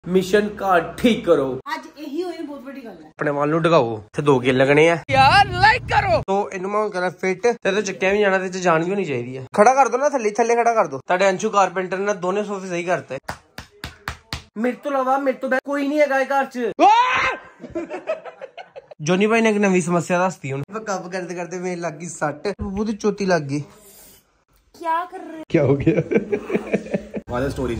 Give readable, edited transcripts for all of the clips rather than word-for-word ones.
Mission card ठीक करो। आज यही होई बहुत बड़ी गल है। अपने वाल ਨੂੰ ਢਗਾਓ ਤੇ 2 गेल लगने हैं यार, लाइक करो। तो ਇਹਨੂੰ ਮੈਂ ਕਹਿੰਦਾ ਫਿੱਟ ਤੇ ਚੱਕਿਆ ਵੀ ਜਾਣਾ ਤੇ ਜਾਣ ਵੀ ਹੋਣੀ ਚਾਹੀਦੀ ਹੈ। ਖੜਾ ਕਰ ਦੋ ਨਾ, ਥੱਲੇ ਥੱਲੇ ਖੜਾ ਕਰ ਦੋ। ਤੁਹਾਡੇ ਅੰਸ਼ੂ ਕਾਰਪੈਂਟਰ ਨੇ ਦੋਨੇ ਸੋਫੇ ਸਹੀ ਕਰਤੇ। ਮੇਰੇ ਤੋਂ ਇਲਾਵਾ ਮੇਰੇ ਤੋਂ ਕੋਈ ਨਹੀਂ ਹੈਗਾ ਘਰ 'ਚ। ਜੋਨੀ ਭਾਈ ਨੇ ਇੱਕ ਨਵੀਂ ਸਮੱਸਿਆ ਦੱਸਤੀ ਹੁਣ। ਕੰਮ ਕਰਦੇ ਕਰਦੇ ਮੇਰੇ ਲੱਗ ਗਈ ਸੱਟ, ਬੂਬੂ ਦੀ ਚੋਟੀ ਲੱਗ ਗਈ। क्या कर रहे? क्या हो गया? वाला story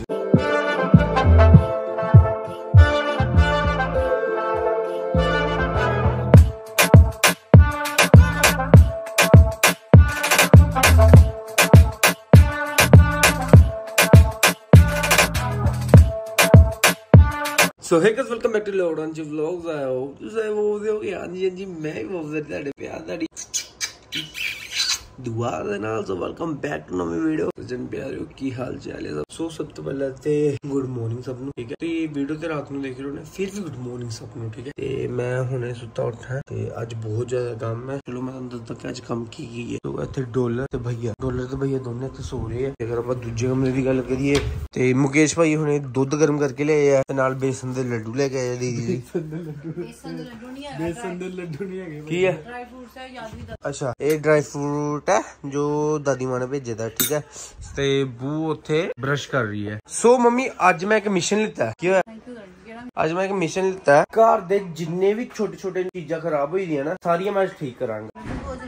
so hey guys, welcome back to lockdown जी व्लॉग्स। आए हो ਤੁਸੀਂ वो हो गया। हाँ जी मैं भी बहुत ਤੁਹਾਡੇ ਪਿਆਰ ਤੁਹਾਡੀ दुआ दे नाल। सो वेलकम बैक टू नवी वीडियो। जन प्यारे की हाल चाल है? सो सब तो पहले ते गुड मॉर्निंग सब नु, ठीक है। तो ये वीडियो ते रात नु देख रहे हो, फिर भी गुड मॉर्निंग सब नु, ठीक है। ते मैं हुणे सुत्ता उठा ते आज बहुत ज्यादा काम है। चलो मैं तुहानू दसदा कि आज काम की है। तो इत्थे डॉलर ते भैया दोनों इत्थे सो रहे हैं। अगर ਆਪਾਂ ਦੂਜੇ ਕਮਰੇ ਦੀ ਗੱਲ ਕਰੀਏ ਤੇ ਮੁਕੇਸ਼ ਭਾਈ ਹੁਣੇ ਦੁੱਧ ਗਰਮ ਕਰਕੇ ਲਿਆਏ ਆ ਤੇ ਨਾਲ ਬੇਸਨ ਦੇ ਲੱਡੂ ਲੈ ਕੇ ਆਏ ਦੀਦੀ ਜੀ। बेसन दे लड्डू नहीं है, ਕੀ ਹੈ? ड्राई फ्रूट्स है, याद भी। अच्छा ये ड्राई फ्रूट है जो दादी मां ने भेजे था, ठीक है। ते बू उत्थे ब्रश कर रही है। सो मम्मी आज मैं एक मिशन लिता है। क्या आज मैं एक मिशन लिता है, घर दे जिन्ने भी छोटे छोटे चीजा खराब हुई दी ना सारियां मैं ठीक करांगा।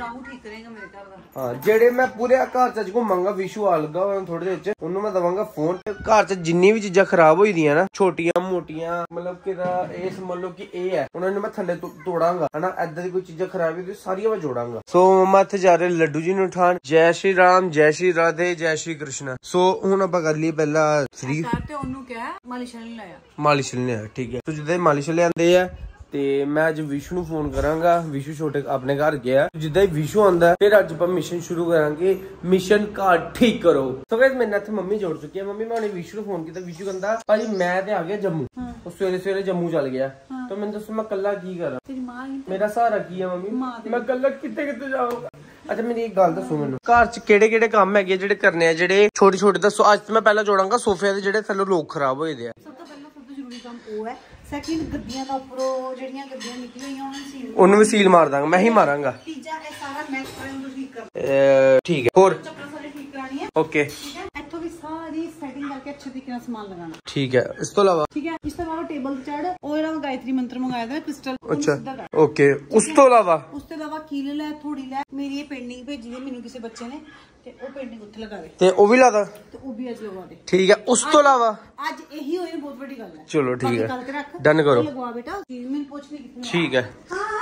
हाँ जेडे मैं पूरे घर च घूमांगा। विशु आ लगा थोड़ी देर च ओनू मैं दवांगा फोन। घर च जिन्नी भी चीजा खराब हुई दी ना, छोटियां मोटियां, मतलब कि ये समझ लो कि ये है, उन्होंने मैं थल्ले तोड़ांगा है ना। ऐदा दी कोई चीजा खराब हुई सारियां मैं जोड़ांगा। सो मम्मा इत्थे जा रहे लड्डू जी नू उठान। जय श्री राम, जय श्री राधे, जय श्री कृष्ण। सो हुण आपां कर लईए पहला फ्री ते ओनू क्या मालिश नहीं लाया, मालिश नहीं लाया, ठीक है। तो जिद्दां मालिश लिआंदे आ ते मैं अज विशु नू फोन करांगा। विशु छोटे अपने घर गया, जिद्दां ही विशु आंदा फिर अज आपां मिशन शुरू करांगे। मिशन कार्ड ठीक करो। सो गाइस मेरे नाल मम्मी जोड़ चुकी है। मम्मी मैं हुणे विशु नू फोन कीता। विशु कहंदा भाजी मैं ते आ गया जम्मू। ਉਹ ਸਵੇਰੇ ਜੰਮੂ ਚੱਲ ਗਿਆ। ਤਾਂ ਮੈਨੂੰ ਦੱਸੋ ਮੈਂ ਕੱਲਾ ਕੀ ਕਰਾਂ? तेरी मां ही ਮੇਰਾ ਸਹਾਰਾ ਕੀ ਹੈ ਮੰਮੀ? ਮੈਂ ਕੱਲਾ ਕਿੱਥੇ ਜਾਊਂਗਾ? ਅੱਛਾ ਮੇਰੀ ਇੱਕ ਗੱਲ ਦੱਸੋ ਮੈਨੂੰ, ਘਰ 'ਚ ਕਿਹੜੇ ਕੰਮ ਹੈਗੇ ਜਿਹੜੇ ਕਰਨੇ ਆ, ਜਿਹੜੇ ਛੋਟੇ ਦੱਸੋ। ਅੱਜ ਮੈਂ ਪਹਿਲਾਂ ਜੋੜਾਂਗਾ ਸੋਫਿਆਂ ਦੇ ਜਿਹੜੇ ਥੱਲੇ ਲੋਕ ਖਰਾਬ ਹੋਏ ਦੇ ਆ। ਸਭ ਤੋਂ ਪਹਿਲਾਂ ਸਭ ਤੋਂ ਜ਼ਰੂਰੀ ਕੰਮ ਉਹ ਹੈ। ਸੈਕਿੰਡ ਗੱਦੀਆਂ ਦਾ ਉੱਪਰੋਂ ਜਿਹੜੀਆਂ ਗੱਦੀਆਂ ਨਿਕਲੀਆਂ ਹੋਈਆਂ ਉਹਨੂੰ ਵੀ ਸੀਲ ਮਾਰ ਦਾਂਗਾ, ਮੈਂ ਹੀ ਮਾਰਾਂਗਾ। ਤੀਜਾ ਇਹ ਸਾਰਾ ਮੈਚ ਕਰਨ ਨੂੰ ਠੀਕ ਕਰ। ਠੀਕ ਹੈ। ਹੋਰ ਚੱਪਲਾਂ ਸਾਰੇ ਠੀਕ ਕਰਾਣੀ ਹੈ। ਓਕੇ ਠੀਕ ਹੈ। ਇੱਥੋਂ ਵੀ ਸਾਰੀ ਸੈਟਿੰਗ ਕਰਕੇ ਅੱਛੇ ਤਰੀਕੇ ਨਾਲ ਸਮਾਨ ਲਗਾਣਾ। ਠੀਕ ਹੈ। ਇਸ ਤੋਂ ਇਲਾਵਾ ਠੀਕ ਹੈ, ਇਸ ਤੋਂ ਇਲਾਵਾ ਟੇਬਲ ਤੇ ਚੜ ਉਹ ਜਿਹੜਾ ਗਾਇਤਰੀ ਮੰਤਰ ਮੰਗਾਇਆ ਦਾ ਕ੍ਰਿਸਟਲ। ਅੱਛਾ ਓਕੇ। ਉਸ ਤੋਂ ਇਲਾਵਾ ਕੀਲ ਲੈ, ਥੋੜੀ ਲੈ। ਮੇਰੀ ਇਹ ਪੇਂਟਿੰਗ ਭੇਜੀ ਹੈ ਮੈਨੂੰ ਕਿਸੇ ਬੱਚੇ ਨੇ, ਤੇ ਉਹ ਪੇਂਟਿੰਗ ਉੱਥੇ ਲਗਾ ਦੇ। ਤੇ ਉਹ ਵੀ ਲਾ ਦਾਂ ਤੇ ਉਹ ਵੀ ਅੱਜ ਲਗਾ ਦੇ। ਠੀਕ ਹੈ। ਉਸ ਤੋਂ ਇਲਾਵਾ ਅੱਜ ਇਹੀ ਹੋਈ ਬਹੁਤ ਵੱਡੀ ਗੱਲ ਹੈ। ਚਲੋ ਠੀਕ ਹੈ, ਰੱਖ ਡਨ ਕਰੋ। ਲਗਵਾ ਬੇਟਾ, ਮੈਨੂੰ ਪੁੱਛ ਨਹੀਂ ਕਿੱਥੇ। ਠੀਕ ਹੈ।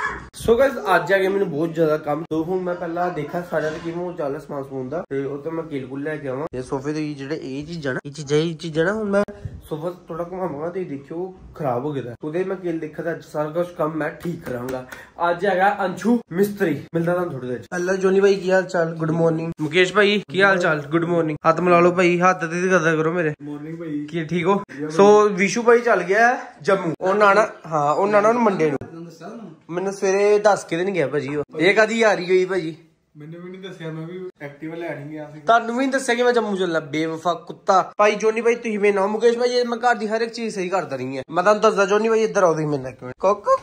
ਸੋ ਗਾਇਸ ਅੱਜ ਆ ਗਿਆ ਮੈਨੂੰ ਬਹੁਤ ਜ਼ਿਆਦਾ ਕੰਮ। ਤੋਂ ਹੁਣ ਮੈਂ ਪਹਿਲਾਂ ਦੇਖਾਂ ਸਾਰਿਆਂ ਦਾ ਕਿਵੇਂ ਉਹ ਚੱਲ ਸਮਾਨ ਸਮੂਨ ਦਾ, ਤੇ ਉਹ ਤੋਂ ਮੈਂ ਕਿਲਕੁਲ ਲੈ ਕੇ ਆਵਾਂ। ਤੇ ਸੋਫੇ ਦੇ ਜਿਹੜੇ ਇਹ ਚੀਜ਼ਾਂ ਨਾ ਹੁਣ ਮੈਂ ਸੋਫਾ ਥੋੜਾ ਘੁਮਾਵਾਂਗਾ ਤੇ ਦੇਖਿਓ ਖਰਾਬ ਹੋ ਗਿਆ। ਉਹਦੇ ਮੈਂ ਕਿਲ ਦੇਖਾ ਤਾਂ ਅੱਜ ਸਾਰਾ ਕੁਝ ਕੰਮ ਮੈਂ ਠੀਕ ਕਰਾਂਗਾ। ਅੱਜ ਹੈਗਾ ਅੰਸ਼ੂ ਮਿਸਤਰੀ। ਮਿਲਦਾ ਤੁਹਾਨੂੰ ਥੋੜੀ ਦੇਰ। ਅੱਲਾ ਜੋਨੀ ਭਾਈ ਕੀ ਹਾਲ ਚਾਲ? Good morning. ਮੁਕੇਸ਼ ਭਾਈ ਕੀ ਹਾਲ ਚਾਲ? Good morning. ਹੱਥ ਮਿਲਾ ਲਓ ਭਾਈ, ਹੱਥ ਤੇ ਕਰਦਾ ਕਰੋ ਮੇਰੇ। ਮਾਰਨਿੰਗ ਭਾਈ ਕੀ ਠੀਕ ਹੋ? ਸੋ ਵਿਸ਼ੂ ਭਾਈ ਚੱਲ ਗਿਆ ਜੰਮੂ। ਉਹ ਨਾਣਾ ਉਹਨੂੰ ਮੰਡੇ ਨੂੰ ਮੈਨੂੰ ਸਵੇਰੇ ਦੱਸ ਕੇ ਨਹੀਂ ਗਿਆ ਭਾਜੀ। ਉਹ ਇਹ ਕਦੀ ਯਾਰੀ ਹੋਈ ਭਾਜੀ? ਮੈਨੂੰ ਵੀ ਨਹੀਂ ਦੱਸਿਆ, ਮੈਂ ਵੀ ਐਕਟਿਵਾ ਲੈਣੀ ਗਿਆ ਸੀ। ਤੁਹਾਨੂੰ ਵੀ ਨਹੀਂ ਦੱਸਿਆ ਕਿ ਮੈਂ ਜੰਮੂ ਚੱਲਣਾ, ਬੇਵਫਾ ਕੁੱਤਾ। ਭਾਈ ਜੋਨੀ ਭਾਈ ਤੁਸੀਂ ਮੇਰੇ ਨਾਲ, ਮੁਕੇਸ਼ ਭਾਈ ਮੈਂ ਘਰ ਦੀ ਹਰ ਇੱਕ ਚੀਜ਼ ਸਹੀ ਕਰਦਾ ਰਹੀ ਹਾਂ। ਮੈਂ ਤੁਹਾਨੂੰ ਦੱਸਦਾ ਜੋਨੀ ਭਾਈ ਇੱਧਰ ਆਓ ਤੁਸੀਂ ਮੇਰੇ ਨਾਲ ਇੱਕ ਮਿੰਟ।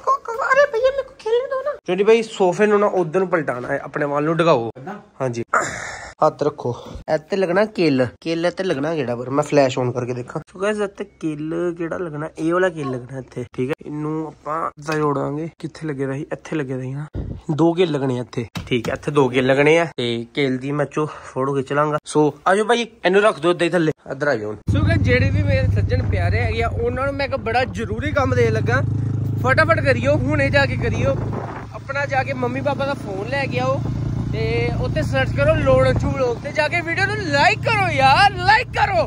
ਅਰੇ ਭਈਆ ਮੇਰੇ ਕੋ ਖੇਲਣੇ ਦੋ ਨਾ। ਜੋਨੀ ਭਾਈ ਸੋਫੇ ਨੂੰ ਨਾ ਉਧਰ ਨੂੰ ਪਲਟਾਣਾ ਹੈ, ਆਪਣੇ ਵੱਲ ਨੂੰ ਢਗਾਓ। ਹਾਂਜੀ ਹੱਥ ਰੱਖੋ। ਇੱਥੇ ਲੱਗਣਾ ਕਿੱਲ ਇੱਥੇ ਲੱਗਣਾ ਕਿਹੜਾ? ਪਰ ਮੈਂ ਫਲੈਸ਼ ਔਨ ਕਰਕੇ ਦੇਖਾਂ। ਸੋ ਗਾਇਸ ਇੱਥੇ ਕਿੱਲ ਕਿਹੜਾ ਲੱਗਣਾ? ਇਹ ਵਾਲਾ ਕਿੱਲ ਲੱਗਣਾ ਇੱਥੇ, ਠੀਕ ਹੈ। ਇਹਨੂੰ ਆਪਾਂ ਜੋੜਾਂਗੇ। ਕਿੱਥੇ ਲੱਗੇਦਾ ਸੀ? ਇੱਥੇ ਲੱਗੇਦਾ ਸੀ ਨਾ। 2 ਕਿੱਲ ਲੱਗਣੇ ਇੱਥੇ, ਠੀਕ ਹੈ। ਇੱਥੇ 2 ਕਿੱਲ ਲੱਗਣੇ ਆ ਤੇ ਕਿੱਲ ਦੀ ਮੈਂ ਫੋਟੋ ਖਿੱਚ ਲਾਂਗਾ। ਸੋ ਆਜੋ ਭਾਈ ਇਹਨੂੰ ਰੱਖ ਦਿਓ ਏਦਾਂ ਹੀ ਥੱਲੇ। ਇੱਧਰ ਆ ਜਾਓ। ਸੋ ਗਾਇਸ ਜਿਹੜੇ ਵੀ ਮੇਰੇ ਸੱਜਣ ਪਿਆਰੇ ਹੈਗੇ ਆ ਉਹਨਾਂ ਨੂੰ ਮੈਂ ਇੱਕ ਬੜਾ ਜ਼ਰੂਰੀ ਕੰਮ ਦੇਣ ਲੱਗਾ। ਫਟਾਫਟ ਕਰਿਓ, ਹੁਣੇ ਜਾ ਕੇ ਕਰਿਓ। ਆਪਣਾ ਜਾ ਕੇ ਮੰਮੀ ਪਾਪਾ ਦਾ ਫੋਨ ਲੈ ਕੇ ਆਓ ਤੇ ਉੱਤੇ ਸਰਚ ਕਰੋ ਲੋੜ ਅੰਸ਼ੂ ਵਲੌਗ ਤੇ ਜਾ ਕੇ ਵੀਡੀਓ ਨੂੰ ਲਾਈਕ ਕਰੋ ਯਾਰ, ਲਾਈਕ ਕਰੋ।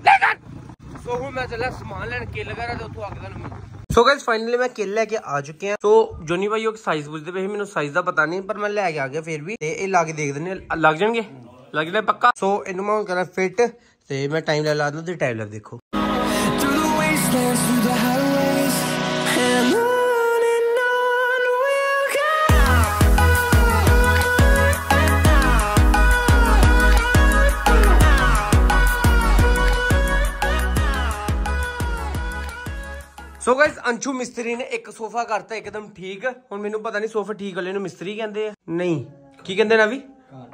ਸੋ ਹੁਣ ਮੈਂ ਚੱਲਿਆ ਸਮਾਨ ਲੈਣ ਕਿੱਲ ਵਗੈਰਾ ਤੇ ਉੱਥੋਂ ਆ ਕੇ ਤੁਹਾਨੂੰ ਮਿਲੂ। ਸੋ ਗਾਇਸ ਫਾਈਨਲੀ ਮੈਂ ਕਿੱਲ ਲੈ ਕੇ ਆ ਚੁੱਕੇ ਆ। ਸੋ ਜੋਨੀ ਭਾਈ ਉਹ ਸਾਈਜ਼ ਪੁੱਛਦੇ ਪਏ ਸੀ, ਮੈਨੂੰ ਸਾਈਜ਼ ਦਾ ਪਤਾ ਨਹੀਂ ਪਰ ਮੈਂ ਲੈ ਕੇ ਆ ਗਿਆ। ਫਿਰ ਵੀ ਤੇ ਇਹ ਲਾ ਕੇ ਦੇਖ ਦਿੰਦੇ ਲੱਗ ਜਾਣਗੇ ਪੱਕਾ। ਸੋ ਇਹਨੂੰ ਮੈਂ ਕਰਾਂ ਫਿੱਟ ਤੇ ਮੈਂ ਟਾਈਮ ਲੈ ਲਾ ਦਿੰਦਾ ਤੇ ਟਾਈਮ ਲੈ ਦੇਖੋ। ਸੋ ਗਾਇਸ ਅੰਸ਼ੂ ਮਿਸਤਰੀ ਨੇ ਇੱਕ ਸੋਫਾ ਕਰਤਾ ਇੱਕਦਮ ਠੀਕ। ਹੁਣ ਮੈਨੂੰ ਪਤਾ ਨਹੀਂ ਸੋਫਾ ਠੀਕ ਵਾਲੇ ਨੂੰ ਮਿਸਤਰੀ ਕਹਿੰਦੇ ਆ ਨਹੀਂ ਕੀ ਕਹਿੰਦੇ ਨਾ ਵੀ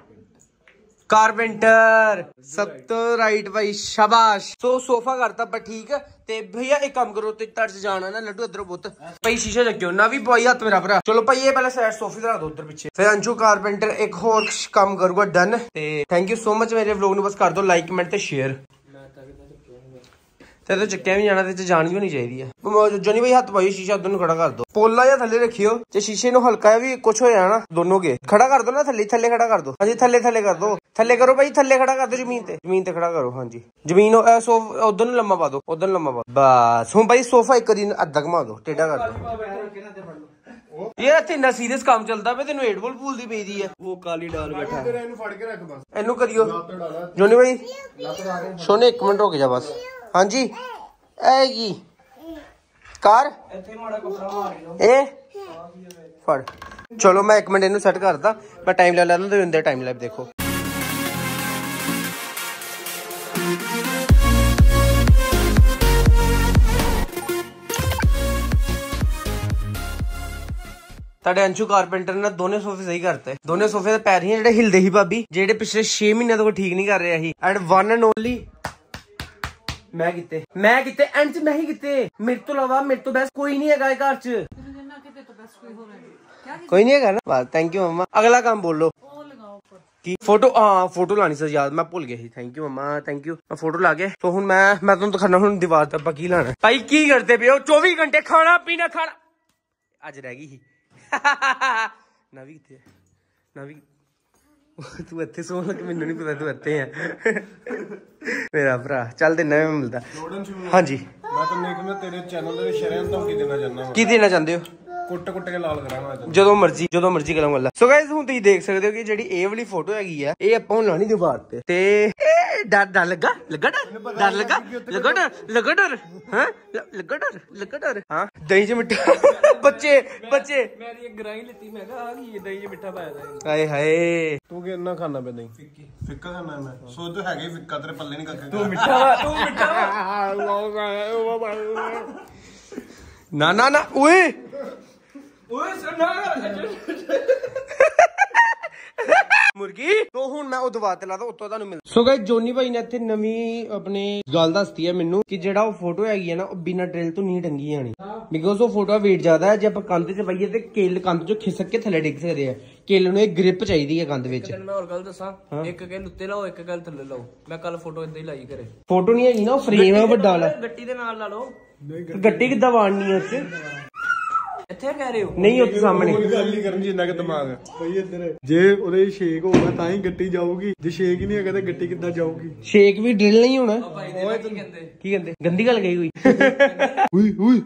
कारपेंटर। सब तो राइट भाई शाबाश। तो सोफा करता पर ठीक है ते भैया एक काम करो ते तड़ जाना ना लड्डू इधर बहुत भाई शीशा चक्यो ना भी भाई हाथ मेरा भरा। चलो भाई ये पहले साइड सोफे रख दो उधर पीछे। फिर अंशु कारपेंटर एक और काम करूंगा डन। ते थैंक यू सो मच मेरे व्लॉग ਨੂੰ बस कर दो लाइक कमेंट ते शेयर। ਤੇ ਤਾਂ ਚੱਕਿਆ ਵੀ ਜਾਣਾ ਤੇ ਜਾਣ ਵੀ ਹੋਣੀ ਚਾਹੀਦੀ ਹੈ। ਜੋਨੀ ਭਾਈ ਹੱਥ ਪਾਈਓ ਸ਼ੀਸ਼ਾ ਉਧਰ ਨੂੰ ਖੜਾ ਕਰ ਦੋ। ਪੋਲਾ ਜਾਂ ਥੱਲੇ ਰੱਖਿਓ ਤੇ ਸ਼ੀਸ਼ੇ ਨੂੰ ਹਲਕਾ ਵੀ ਕੁਝ ਹੋ ਜਾਣਾ ਦੋਨੋਂ ਕੇ ਖੜਾ ਕਰ ਦੋ ਨਾ ਥੱਲੇ ਖੜਾ ਕਰ ਦੋ। ਹਾਂਜੀ ਥੱਲੇ ਕਰ ਦੋ। ਥੱਲੇ ਕਰੋ ਭਾਈ ਥੱਲੇ ਖੜਾ ਕਰ ਦੋ ਜ਼ਮੀਨ ਤੇ ਖੜਾ ਕਰੋ। ਹਾਂਜੀ ਜ਼ਮੀਨ ਉਧਰ ਨੂੰ ਲੰਮਾ ਪਾ ਦੋ ਉਧਰ ਨੂੰ ਲੰਮਾ ਪਾ ਬਸ। ਹੁਣ ਭਾਈ ਸੋਫਾ ਇੱਕ ਦਿਨ ਅੱਧਾ ਘੁਮਾ ਦੋ ਟੇਢਾ ਕਰ ਦੋ। ਇਹ ਇੱਥੇ ਇੰਨਾ ਸੀਰੀਅਸ ਕੰਮ ਚੱਲਦਾ ਪਿਆ ਤੈਨੂੰ 8 ਬਾਲ ਭੁੱਲਦੀ ਪਈਦੀ ਹੈ। ਉਹ ਕਾਲੀ ਡਾਲ ਬੈਠਾ ਇਹਨੂੰ ਫੜ ਕੇ ਰੱਖ ਬਸ ਇਹਨੂੰ ਕਰਿਓ ਜੋਨੀ ਭਾਈ ਸੋਨੇ 1 ਮਿੰਟ ਰੁਕ ਜਾ ਬਸ। ਹਾਂਜੀ ਇਹ ਕੀ ਕਾਰ ਇਹ ਫੜ। ਚਲੋ ਮੈਂ 1 ਮਿੰਟ ਇਹਨੂੰ ਸੈੱਟ ਕਰਦਾ ਮੈਂ ਟਾਈਮ ਲੈ ਲੈਣਾ ਤੇ ਹੁੰਦੇ ਟਾਈਮ ਲਾਈਵ ਦੇਖੋ। ਤੁਹਾਡੇ ਅੰਸ਼ੂ ਕਾਰਪੈਂਟਰ ਨੇ ਦੋਨੇ ਸੋਫੇ ਸਹੀ ਕਰਤੇ। ਦੋਨੇ ਸੋਫੇ ਦੇ ਪੈਰ ਹੀ ਜਿਹੜੇ ਹਿਲਦੇ ਸੀ ਭਾਬੀ ਜਿਹੜੇ ਪਿਛਲੇ 6 ਮਹੀਨਿਆਂ ਤੋਂ ਠੀਕ ਨਹੀਂ ਕਰ ਰਿਹਾ ਸੀ। ਐਂਡ ਵਨ ਐਂਡ ਓਨਲੀ ਮੈਂ ਕੀਤੇ ਐਂਡ ਚ ਮੈਂ ਹੀ ਕੀਤੇ। ਮੇਰੇ ਤੋਂ ਇਲਾਵਾ ਮੇਰੇ ਤੋਂ ਬੈਸਟ ਕੋਈ ਨਹੀਂ ਹੈਗਾ ਘਰ ਚ। ਕੋਈ ਨਹੀਂ ਹੈਗਾ ਨਾ ਬਸ। ਥੈਂਕ ਯੂ ਮਮਾ। ਅਗਲਾ ਕੰਮ ਬੋਲੋ ਕੀ फोटो हाँ फोटो लानी सर याद मैं भूल गया थी। थैंक यू मम्मा थैंक यू। मैं फोटो ला के तो हूँ मैं तुम दिखाना हूँ दीवार तक की लाना भाई की करते पे हो 24 घंटे खाना पीना खाना अज रह गई ना भी कितने ना भी तू इत्थे सो लग मैनू नहीं पता तू इत्थे है मेरा भरा चल देना मैं मिलता। हाँ जी मैं तेरे चैनल दे शरेआम धमकी देना चाहना की देना चाहते हो ਕੁੱਟ ਕੇ ਲਾਲ ਕਰਾਂਗਾ ਜਦੋਂ ਮਰਜ਼ੀ ਕਰਾਂਗਾ ਅੱਲਾ। ਸੋ ਗਾਇਸ ਹੁਣ ਤੁਸੀਂ ਦੇਖ ਸਕਦੇ ਹੋ ਕਿ ਜਿਹੜੀ ਇਹ ਵਾਲੀ ਫੋਟੋ ਹੈਗੀ ਆ ਇਹ ਆਪਾਂ ਹੁਣ ਲਾਣੀ ਦੀਵਾਰ ਤੇ ਡਰ ਲੱਗਾ ਹਾਂ ਦਹੀਂ ਚ ਮਿੱਠਾ ਬੱਚੇ ਮੇਰੀ ਗਰਾਈ ਲਿੱਤੀ ਮੈਂ ਕਿਹਾ ਆ ਕੀ ਦਹੀਂ ਚ ਮਿੱਠਾ ਪਾਇਆ ਦਾ ਹਾਏ ਹਾਏ ਤੂੰ ਕਿ ਇੰਨਾ ਖਾਣਾ ਪੈ ਦਹੀਂ ਫਿੱਕਾ ਖਾਣਾ ਮੈਂ ਸੋ ਤੂੰ ਹੈਗੇ ਫਿੱਕਾ ਤੇਰੇ ਪੱਲੇ ਨਹੀਂ ਕੱਕੇ ਤੂੰ ਮਿੱਠਾ ਨਾ ਓਏ ਮੁਰਗੀ ਤੋਂ ਹੁਣ ਮੈਂ ਉਹ ਦਵਾ ਤੇ ਲਾਦਾ ਉੱਤੋਂ ਤੁਹਾਨੂੰ ਮਿਲ। ਸੋ ਗਾਇਸ ਜੋਨੀ ਭਾਈ ਨੇ ਇੱਥੇ ਨਵੀਂ ਆਪਣੀ ਗੱਲ ਦੱਸਤੀ ਹੈ ਮੈਨੂੰ ਕਿ ਜਿਹੜਾ ਉਹ ਫੋਟੋ ਹੈਗੀ ਹੈ ਨਾ ਉਹ ਬਿਨਾਂ ਡਰਿਲ ਤੋਂ ਨਹੀਂ ਟੰਗੀ ਜਾਣੀ ਬਿਕੋਜ਼ ਉਹ ਫੋਟੋ weight ਜ਼ਿਆਦਾ ਹੈ। ਜੇ ਆਪਾਂ ਕੰਧ 'ਚ ਪਾਈਏ ਤੇ ਕਿੱਲ ਕੰਧ 'ਚੋਂ ਖਿਸਕ ਕੇ ਥੱਲੇ ਡਿੱਗ ਸਕਦੇ ਆ। ਕਿੱਲ ਨੂੰ ਇਹ ਗ੍ਰਿਪ ਚਾਹੀਦੀ ਹੈ ਕੰਧ ਵਿੱਚ। ਮੈਂ ਹੋਰ ਗੱਲ ਦੱਸਾਂ ਇੱਕ ਕਿੱਲ ਉੱਤੇ ਲਾਓ ਇੱਕ ਕਿੱਲ ਥੱਲੇ ਲਾਓ। ਮੈਂ ਕੱਲ ਫੋਟੋ ਏਦਾਂ ਹੀ ਲਾਈ ਘਰੇ। ਫੋਟੋ ਨਹੀਂ ਹੈਗੀ ਨਾ ਉਹ ਫਰੇਮ ਹੈ ਵੱਡਾ ਵਾਲਾ ਗੱਟੀ ਦੇ ਨਾਲ ਲਾ ਲਓ। ਗੱਟੀ ਕਿੱਦਾਂ ਵਾੜਨੀ ਹੈ ਉੱਥੇ ਇੱਥੇ ਕਹਿ ਰਹੇ ਹੋ ਨਹੀਂ ਉੱਥੇ ਸਾਹਮਣੇ ਗੱਲ ਹੀ ਕਰਨ ਜਿੰਨਾ ਕਿ ਦਿਮਾਗ ਬਈ ਇੱਧਰ ਜੇ ਉਹਦੇ ਸ਼ੇਕ ਹੋਊਗਾ ਤਾਂ ਹੀ ਗੱਟੀ ਜਾਊਗੀ ਜੇ ਸ਼ੇਕ ਹੀ ਨਹੀਂ ਹੈਗਾ ਤਾਂ ਗੱਟੀ ਕਿੱਦਾਂ ਜਾਊਗੀ। ਸ਼ੇਕ ਵੀ ਡਰਿਲ ਨਹੀਂ ਹੋਣਾ। ਕੀ ਕਹਿੰਦੇ ਗੰਦੀ ਗੱਲ ਕਹੀ ਕੋਈ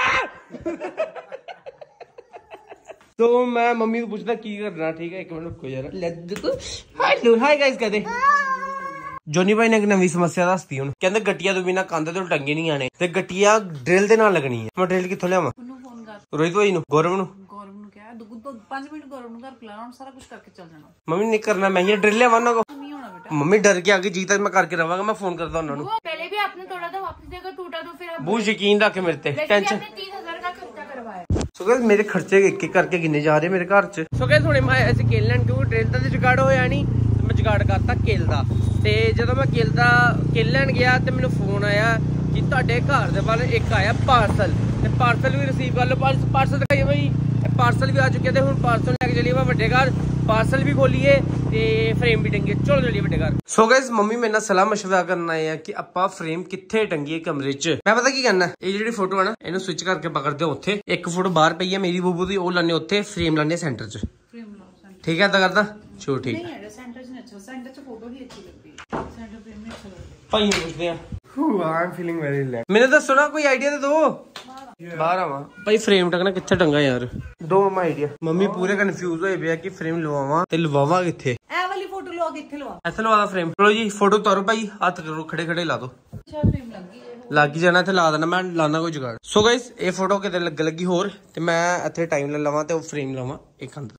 तो मैं मम्मी को पूछता की करना ठीक है 1 मिनट रुको यार। हेलो हाय गाइस कहते ਜੋਨੀ ਭਾਈ ਨੇ ਇੱਕ ਨਵੀਂ ਸਮੱਸਿਆ ਦੱਸਤੀ ਹੁਣ ਕਹਿੰਦੇ ਗੱਟੀਆਂ ਤੋਂ ਬਿਨਾਂ ਕੰਧ ਤੋਂ ਟੰਗੇ ਨਹੀਂ ਆਣੇ ਤੇ ਗੱਟੀਆਂ ਡਰਿਲ ਦੇ ਨਾਲ ਲੱਗਣੀ ਹੈ। ਮੈਂ ਡਰਿਲ ਕਿੱਥੋਂ ਲਿਆਵਾਂ ਰੋਹਿਤ ਭਾਈ ਨੂੰ ਗੌਰਵ ਨੂੰ ਕਿਹਾ 5 ਮਿੰਟ ਗੌਰਵ ਨੂੰ ਘਰ ਪਿਲਾਣਾ ਸਾਰਾ ਕੁਝ ਕਰਕੇ ਚੱਲ ਜਾਣਾ। ਮੰਮੀ ਨੇ ਕਰਨਾ ਮੈਂ ਇਹ ਡਰਿਲ ਲਿਆਵਾਂ ਉਹਨਾਂ ਕੋ मम्मी डर के आगे जी तक मैं करके रहांगा। मैं फोन करता हूं पहले भी आपने तोड़ा था वापस देगा टूटा तो फिर बहुत यकीन रखे मेरे ते टेंशन 3000 का खर्चा करवाया। सो गाइस मेरे खर्चे एक एक करके गिने जा रहे मेरे घर च। सो गाइस हुणे मैं ऐसे केल लैन क्योंकि ट्रेल दा जुगाड़ होया नहीं मैं जुगाड़ करता केल दा ते जदों मैं केल लैन गया ते मैनूं फोन आया कि तुहाडे घर दे वाल एक आया पार्सल ते पार्सल भी रिसीव कर लो। पार्सल दिखाइए भाई पार्सल भी आ चुके थे। हुण पार्सल लेके चलिए मैं वड्डे घर पार्सल भी खोलिए ते फ्रेम भी टंगिए। चलो चलिए वड्डे घर। सो गाइस मम्मी मेरे नाल सलाह मशवरा करन आए हैं कि आपां फ्रेम कित्थे टंगीए कमरे च। मैं पता की करना ये जेहड़ी फोटो है ना इहनूं स्विच करके पकड़दे उत्थे एक फोटो बाहर पई है मेरी बूबू दी ओ लाने उत्थे फ्रेम लाने सेंटर च ठीक है। इदां करदा चलो ठीक नहीं है सेंटर च नहीं अच्छा सेंटर च फोटो ही अच्छी लगदी है सेंटर फ्रेम में अच्छा लगदा भाई पूछदे हैं I am feeling very relax. मैंने दसो ना कोई आइडिया दे दो बाहर आवा भाई फ्रेम टंगना कित्थे टंगा यार दो मम्मा आइडिया। मम्मी पूरे कंफ्यूज होए पे कि फ्रेम लवावां ते लवावां कित्थे ए वाली फोटो लवा कित्थे लवा ऐसे लवा फ्रेम। चलो जी फोटो उतारो भाई हाथ करो खड़े ला दो अच्छा फ्रेम लग ही जाना थे ला देना मैं लाना कोई जुगाड़। सो गाइस ये फोटो किते लगी होर ते मैं इत्थे टाइम ले लवां ते ओ फ्रेम लवां एक अंदर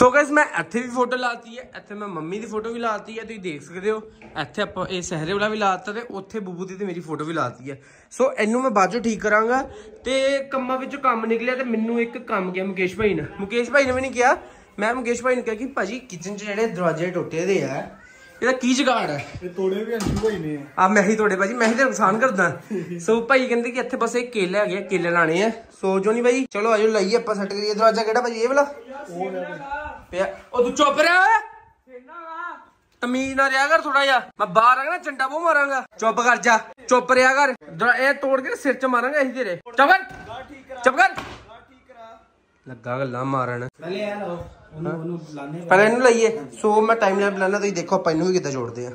ਸੋ ਗਾਇਸ ਮੈਂ ਇੱਥੇ ਵੀ ਫੋਟੋ ਲਾਤੀ ਹੈ, ਇੱਥੇ ਮੈਂ ਮੰਮੀ ਦੀ ਫੋਟੋ ਵੀ ਲਾਤੀ ਹੈ, ਤੁਸੀਂ ਦੇਖ ਸਕਦੇ ਹੋ। ਇੱਥੇ ਆਪਾਂ ਇਹ ਸਹਿਰੇ ਵਾਲਾ ਵੀ ਲਾਤਾ ਤੇ ਉੱਥੇ ਬੂਬੂ ਦੀ ਤੇ ਮੇਰੀ ਫੋਟੋ ਵੀ ਲਾਤੀ ਹੈ। ਸੋ ਇਹਨੂੰ ਮੈਂ ਬਾਅਦ ਚੋਂ ਠੀਕ ਕਰਾਂਗਾ। ਤੇ ਕੰਮਾਂ ਵਿੱਚੋਂ ਕੰਮ ਨਿਕਲਿਆ ਤੇ ਮੈਨੂੰ ਇੱਕ ਕੰਮ ਗਿਆ ਮੁਕੇਸ਼ ਭਾਈ ਨੇ। ਮੁਕੇਸ਼ ਭਾਈ ਨੇ ਵੀ ਨਹੀਂ ਕਿਹਾ, ਮੈਂ ਮੁਕੇਸ਼ ਭਾਈ ਨੂੰ ਕਿਹਾ ਕਿ ਭਾਜੀ ਕਿਚਨ 'ਚ ਜਿਹੜੇ ਦਰਵਾਜ਼ੇ ਟੁੱਟੇ ਦੇ ਆ, ਇਹਦਾ ਕੀ ਜੁਗਾੜ ਹੈ? ਇਹ ਤੋੜੇ ਵੀ ਅੰਸ਼ੂ ਭਾਈ ਨੇ ਆ ਮੈਂ ਹੀ ਤੋੜੇ ਭਾਜੀ, ਮੈਂ ਹੀ ਤੇ ਨੁਕਸਾਨ ਕਰਦਾ। ਸੋ ਭਾਈ ਕਹਿੰਦੇ ਕਿ ਇੱਥੇ ਬਸ ਇਹ ਕੇਲੇ ਹੈਗੇ, ਕੇਲੇ ਲਾਣੇ ਆ। ਸੋ ਜੋ ਨਹੀਂ ਭਾਈ ਚਲੋ ਆਜੋ ਲਾਈਏ ਆਪਾਂ, ਸੈੱਟ ਕਰੀਏ। ਦਰਵਾਜ਼ਾ ਕਿਹੜਾ ਭਾਜੀ? ਇਹ ਵਾਲਾ ਪਿਆ। ਉਹ ਤੂੰ ਚੁੱਪ ਰਿਹਾ, ਤਮੀਜ਼ ਨਾ ਰਿਹਾ ਕਰ ਥੋੜਾ ਜਿਹਾ। ਮੈਂ ਬਾਹਰ ਆ ਨਾ ਚੰਡਾ ਬਹੁ ਮਾਰਾਂਗਾ। ਚੁੱਪ ਕਰ ਜਾ, ਚੁੱਪ ਰਿਹਾ ਕਰ। ਇਹ ਤੋੜ ਕੇ ਸਿਰ 'ਚ ਮਾਰਾਂਗਾ ਅਸੀਂ ਤੇਰੇ। ਚੁੱਪ ਕਰ, ਚੁੱਪ ਕਰ। ਲੱਗਾ ਗੱਲਾਂ ਮਾਰਨ। ਪਹਿਲੇ ਇਹਨੂੰ ਲਾਈਏ। ਸੋ ਮੈਂ ਟਾਈਮ ਲੈਪ ਲਾਣਾ, ਤੁਸੀਂ ਦੇਖੋ ਆਪਾਂ ਇਹਨੂੰ ਵੀ ਕਿੱਦਾਂ ਜੋੜਦੇ ਆ।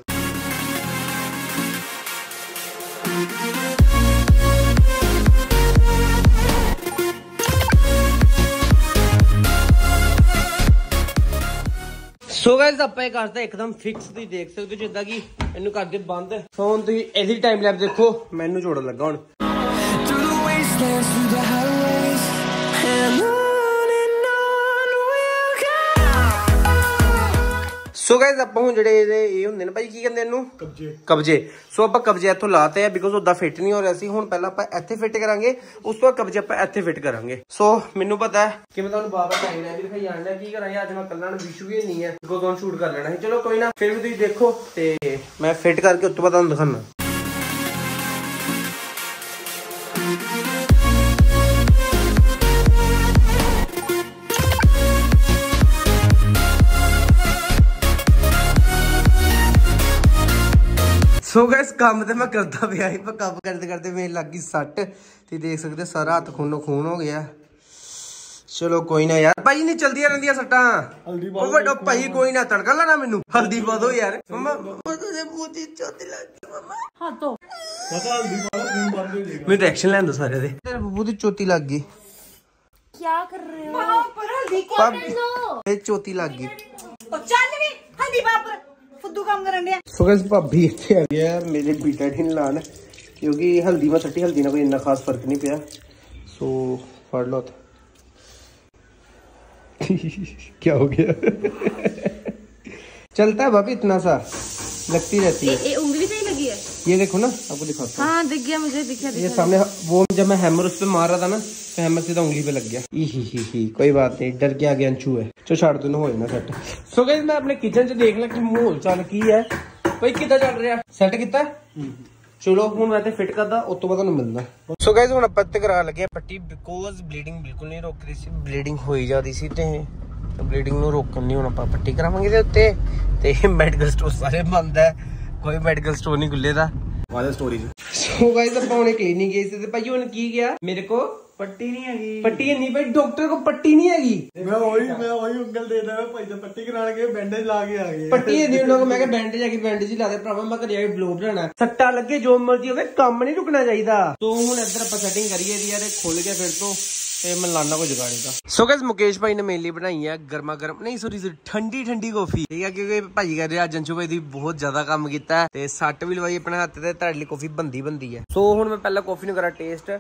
ਸੋ ਗਾਇਸ ਆਪਾਂ ਇਹ ਕਰਤਾ ਇੱਕਦਮ ਫਿਕਸ, ਤੁਸੀਂ ਦੇਖ ਸਕਦੇ ਹੋ ਜਿੱਦਾਂ ਕਿ ਇਹਨੂੰ ਕਰਦੇ ਬੰਦ। ਸੋ ਹੁਣ ਤੁਸੀਂ ਇਹਦੀ ਟਾਈਮ ਲੈਪ ਦੇਖੋ, ਮੈਂ ਇਹਨੂੰ ਜੋੜਨ ਲੱਗਾ ਹੁਣ। ਸੋ ਗਾਇਸ ਆਪਾਂ ਹੁਣ ਜਿਹੜੇ ਇਹ ਹੁੰਦੇ ਨੇ ਭਾਈ ਕੀ ਕਹਿੰਦੇ ਇਹਨੂੰ? ਕਬਜੇ। ਸੋ ਆਪਾਂ ਕਬਜੇ ਇੱਥੋਂ ਲਾਤੇ ਆ ਬਿਕੋਜ਼ ਉਹਦਾ ਫਿੱਟ ਨਹੀਂ ਹੋ ਰਿਹਾ ਸੀ। ਹੁਣ ਪਹਿਲਾਂ ਆਪਾਂ ਇੱਥੇ ਫਿੱਟ ਕਰਾਂਗੇ, ਉਸ ਤੋਂ ਬਾਅਦ ਕਬਜੇ ਆਪਾਂ ਇੱਥੇ ਫਿੱਟ ਕਰਾਂਗੇ। ਸੋ ਮੈਨੂੰ ਪਤਾ ਹੈ ਕਿ ਮੈਂ ਤੁਹਾਨੂੰ ਬਾਬਾ ਟਾਈਮ ਲੈ ਕੇ ਦਿਖਾਈ ਜਾਣਾ ਕੀ ਕਰਾਂਗੇ। ਅੱਜ ਮੈਂ ਕੱਲਾ ਨੂੰ ਵਿਸ਼ੂ ਵੀ ਨਹੀਂ ਹੈ, ਗੋਦੋਨ ਸ਼ੂਟ ਕਰ ਲੈਣਾ ਸੀ। ਚਲੋ ਕੋਈ ਨਾ, ਫਿਰ ਵੀ ਤੁਸੀਂ ਦੇਖੋ ਤੇ ਮੈਂ ਫਿੱਟ ਕਰਕੇ ਉਸ ਤੋਂ ਬਾਅਦ ਤੁਹਾਨੂੰ ਦਿਖਾਣਾ। ਸੋ ਗਾਇਸ ਕੰਮ ਤੇ ਮੈਂ ਕਰਦਾ ਪਿਆ ਸੀ, ਪਰ ਕੰਮ ਕਰਦੇ ਕਰਦੇ ਮੇਰੇ ਲੱਗ ਗਈ ਸੱਟ। ਤੇ ਦੇਖ ਸਕਦੇ ਸਾਰਾ ਹੱਥ ਖੂਨੋ ਖੂਨ ਹੋ ਗਿਆ। ਚਲੋ ਕੋਈ ਨਾ ਯਾਰ, ਭਾਈ ਨਹੀਂ ਚਲਦੀਆਂ ਰਹਿੰਦੀਆਂ ਸੱਟਾਂ। ਉਹ ਵੱਡੋ ਭਾਈ ਕੋਈ ਨਾ, ਤੜਕਾ ਲਾਣਾ ਮੈਨੂੰ। ਹਲਦੀ ਪਾ ਦੋ ਯਾਰ। ਮਮਾ ਉਹਦੇ ਮੂੰਹ ਦੀ ਚੋਟ ਲੱਗ ਗਈ ਮਮਾ। ਹਾਂ ਤੋ ਪਤਾ ਹਲਦੀ ਪਾ ਖੂਨ ਬੰਦ ਹੋ ਜਾਏਗਾ। ਮੈਨੂੰ ਐਕਸ਼ਨ ਲੈਣ ਦੋ ਸਾਰੇ ਦੇ। ਤੇਰੇ ਬੂਬੂ ਦੀ ਚੋਟੀ ਲੱਗ ਗਈ। ਕੀ ਕਰ ਰਹੇ ਹੋ? ਪਰ ਹਲਦੀ ਕੀ ਕਰ ਦੋ? ਇਹ ਚੋਟੀ ਲੱਗ ਗਈ। ਉਹ ਚੱਲ ਵੀ ਹਲਦੀ ਬਾਪਰ ਫੁੱਦੂ ਕੰਮ ਕਰਨ ਡਿਆ। ਸੋ ਗਾਇਸ ਭਾਬੀ ਇੱਥੇ ਆ ਗਿਆ ਮੇਰੇ ਬੀਟਾ ਢਿਨ ਲਾਣ, ਕਿਉਂਕਿ ਹਲਦੀ ਮੈਂ ਸੱਟੀ, ਹਲਦੀ ਨਾਲ ਕੋਈ ਇੰਨਾ ਖਾਸ ਫਰਕ ਨਹੀਂ ਪਿਆ। ਸੋ ਫੜ लो। क्या हो गया? चलता है भाभी, इतना सा लगती रहती है। ये उंगली से ही लगी है। ये देखो ना, आपको दिखाता हूँ। हाँ दिख गया मुझे, दिखा ये सामने वो जब मैं हैमर उस पे मार रहा था ना, तो हैमर सीधा उंगली पे लग गया। ही कोई बात नहीं, डर के आगे अंशु है। चलो छाड़ दो ना, हो जाना सेट। सो गाइस मैं अपने किचन च देख ला कि माहौल चाल की है भाई, कितना चल रहा सेट किता। चलो ਹੁਣ ਮੈਂ ਤੇ ਫਿੱਟ ਕਰਦਾ, ਉਸ ਤੋਂ ਬਾਅਦ ਤੁਹਾਨੂੰ ਮਿਲਦਾ। ਸੋ ਗਾਇਸ ਹੁਣ ਆਪਾਂ ਤੇ ਕਰਾ ਲੱਗੇ ਪੱਟੀ, ਬਿਕੋਜ਼ ਬਲੀਡਿੰਗ ਬਿਲਕੁਲ ਨਹੀਂ ਰੁਕ ਰਹੀ ਸੀ, ਬਲੀਡਿੰਗ ਹੋਈ ਜਾਂਦੀ ਸੀ ਤੇ ਬਲੀਡਿੰਗ ਨੂੰ ਰੋਕਣ ਲਈ ਹੁਣ ਆਪਾਂ ਪੱਟੀ ਕਰਾਵਾਂਗੇ ਦੇ ਉੱਤੇ। ਤੇ ਮੈਡੀਕਲ ਸਟੋਰ ਸਾਰੇ ਬੰਦ ਹੈ, ਕੋਈ ਮੈਡੀਕਲ ਸਟੋਰ ਨਹੀਂ ਖੁੱਲੇ ਦਾ ਵਾਲਾ ਸਟੋਰੀ। ਸੋ ਗਾਇਸ ਆਪਾਂ ਹੁਣੇ ਕਲੀਨਿਕ ਗਏ ਸੀ ਤੇ ਭਾਈ ਹੁਣ ਕੀ ਗਿਆ, ਮੇਰੇ ਕੋ ਪੱਟੀ ਨਹੀਂ ਹੈਗੀ। ਪੱਟੀ ਨਹੀਂ ਭਾਈ, ਡਾਕਟਰ ਕੋ ਪੱਟੀ ਨਹੀਂ ਹੈਗੀ। ਮੈਂ ਉਹੀ ਉਂਗਲ ਦੇ ਦੇਣਾ ਭਾਈ, ਤਾਂ ਪੱਟੀ ਕਰਾਣ ਕੇ ਬੈਂਡੇਜ ਲਾ ਕੇ ਆ ਗਏ। ਪੱਟੀ ਨਹੀਂ ਉਹਨਾਂ ਕੋ, ਮੈਂ ਕਿਹਾ ਬੈਂਡੇਜ ਹੈਗੀ, ਬੈਂਡੇਜ ਹੀ ਲਾ ਦੇ ਭਰਾਵਾ। ਮੈਂ ਘਰੇ ਆ ਕੇ ਬਲੋ ਬਣਾਣਾ, ਸੱਟਾ ਲੱਗੇ ਜੋ ਮਰਜੀ ਹੋਵੇ, ਕੰਮ ਨਹੀਂ ਰੁਕਣਾ ਚਾਹੀਦਾ। ਤੋ ਹੁਣ ਇੱਧਰ ਆਪਾਂ ਸੈਟਿੰਗ ਕਰੀਏ ਦੀ ਯਾਰ, ਖੁੱਲ ਗਿਆ ਫਿਰ ਤੋਂ ਤੇ ਮੈਂ ਲਾਣਾ ਕੋ ਜਗਾੜੇ ਦਾ। ਸੋ ਗਾਇਸ ਮੁਕੇਸ਼ ਭਾਈ ਨੇ ਮੇਰੇ ਲਈ ਬਣਾਈ ਹੈ ਗਰਮਾ ਗਰਮ, ਨਹੀਂ ਸੋਰੀ ਠੰਡੀ ਕਾਫੀ, ਠੀਕ ਹੈ, ਕਿਉਂਕਿ ਭਾਜੀ ਕਰ ਰਿਹਾ ਅੰਸ਼ੂ ਭਾਈ ਦੀ ਬਹੁਤ ਜ਼ਿਆਦਾ ਕੰਮ ਕੀਤਾ ਤੇ ਸੱਟ ਵੀ ਲਵਾਈ ਆਪਣੇ ਹੱਥ ਤੇ, ਤੁਹਾਡੇ ਲਈ ਕਾਫੀ ਬੰਦੀ ਹੈ। ਸੋ ਹੁਣ ਮੈਂ ਪਹਿਲਾਂ ਕਾਫੀ ਨੂੰ ਕਰਾਂ ਟੇਸਟ।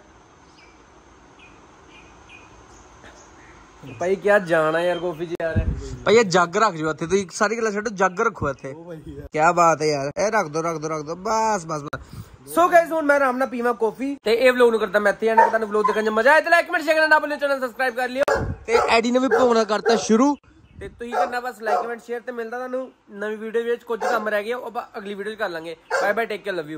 ਭਾਈ ਕਿਆ ਜਾਣਾ ਯਾਰ ਕਾਫੀ ਚ ਯਾਰ। ਭਾਈ ਇਹ ਜੱਗ ਰੱਖ ਜੋ ਇੱਥੇ, ਤੁਸੀਂ ਸਾਰੀ ਗੱਲਾਂ ਛੱਡੋ, ਜੱਗ ਰੱਖੋ ਇੱਥੇ। ਕਿਆ ਬਾਤ ਹੈ ਯਾਰ, ਇਹ ਰੱਖ ਦੋ ਬਸ। ਸੋ ਗਾਇਸ ਹੁਣ ਮੈਂ ਆਰਾਮ ਨਾਲ ਪੀਵਾਂ ਕਾਫੀ ਤੇ ਇਹ ਵਲੌਗ ਨੂੰ ਕਰਦਾ ਮੈਂ ਇੱਥੇ ਜਾਣਾ। ਤੁਹਾਨੂੰ ਵਲੌਗ ਦੇਖਣ ਚ ਮਜ਼ਾ ਆਇਆ ਤੇ ਲਾਈਕ ਕਮੈਂਟ ਸ਼ੇਅਰ ਕਰਨਾ ਨਾ ਭੁੱਲਿਓ, ਚੈਨਲ ਸਬਸਕ੍ਰਾਈਬ ਕਰ ਲਿਓ ਤੇ ਐਡੀ ਨੇ ਵੀ ਭੋਗਣਾ ਕਰਤਾ ਸ਼ੁਰੂ। ਤੇ ਤੁਸੀਂ ਕਰਨਾ ਬਸ ਲਾਈਕ ਕਮੈਂਟ ਸ਼ੇਅਰ ਤੇ ਮਿਲਦਾ ਤੁਹਾਨੂੰ ਨਵੀਂ ਵੀਡੀਓ ਵਿੱਚ। ਕੁਝ ਕੰਮ ਰਹਿ ਗਿਆ ਉਹ ਆਪਾਂ ਅਗਲੀ ਵੀਡੀਓ ਚ ਕਰ ਲਾਂਗੇ। Bye bye, take care, love you.